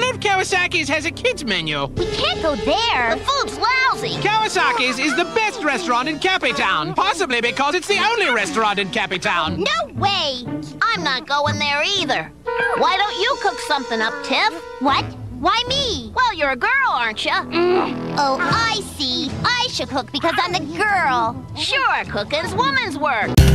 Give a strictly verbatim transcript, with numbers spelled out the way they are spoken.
heard Kawasaki's has a kids menu. We can't go there. The food's lousy. Kawasaki's is the best restaurant in Cappy Town, possibly because it's the only restaurant in Cappy Town. No way. I'm not going there either. Why don't you cook something up, Tiff? What? Why me? Well, you're a girl, aren't you? Mm. Oh, I see. I should cook because I'm the girl. Sure, cooking's woman's work.